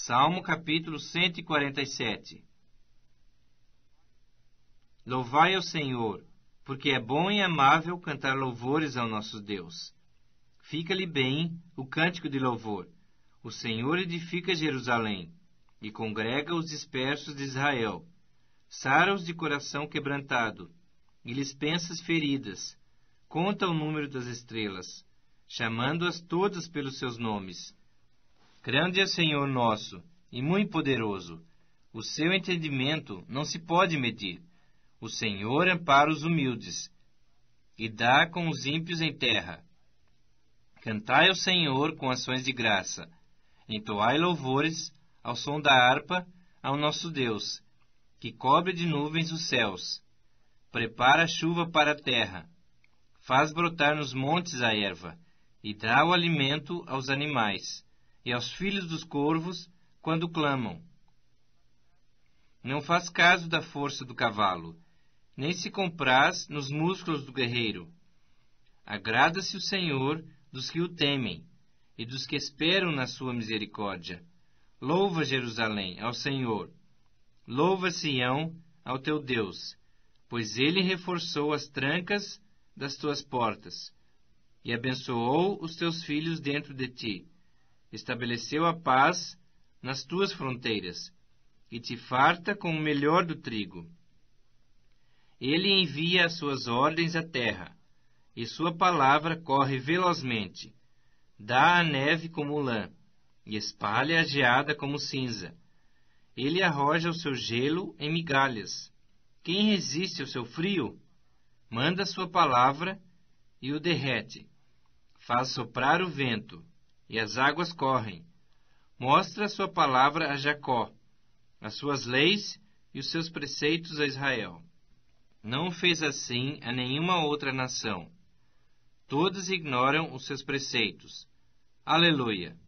Salmo capítulo 147. Louvai ao Senhor, porque é bom e amável cantar louvores ao nosso Deus. Fica-lhe bem o cântico de louvor. O Senhor edifica Jerusalém e congrega os dispersos de Israel. Sara-os de coração quebrantado e lhes pensa as feridas. Conta o número das estrelas, chamando-as todas pelos seus nomes. Grande é o Senhor nosso e muito poderoso. O seu entendimento não se pode medir. O Senhor ampara os humildes e dá com os ímpios em terra. Cantai ao Senhor com ações de graça. Entoai louvores ao som da harpa ao nosso Deus, que cobre de nuvens os céus. Prepara a chuva para a terra. Faz brotar nos montes a erva e dá o alimento aos animais e aos filhos dos corvos quando clamam. Não faz caso da força do cavalo, nem se compraz nos músculos do guerreiro. Agrada-se o Senhor dos que o temem e dos que esperam na sua misericórdia. Louva Jerusalém ao Senhor. Louva Sião ao teu Deus, pois ele reforçou as trancas das tuas portas e abençoou os teus filhos dentro de ti. Estabeleceu a paz nas tuas fronteiras e te farta com o melhor do trigo. Ele envia as suas ordens à terra, e sua palavra corre velozmente. Dá a neve como lã, e espalha a geada como cinza. Ele arroja o seu gelo em migalhas. Quem resiste ao seu frio? Manda sua palavra e o derrete. Faz soprar o vento, e as águas correm. Mostra a sua palavra a Jacó, as suas leis e os seus preceitos a Israel. Não fez assim a nenhuma outra nação. Todos ignoram os seus preceitos. Aleluia!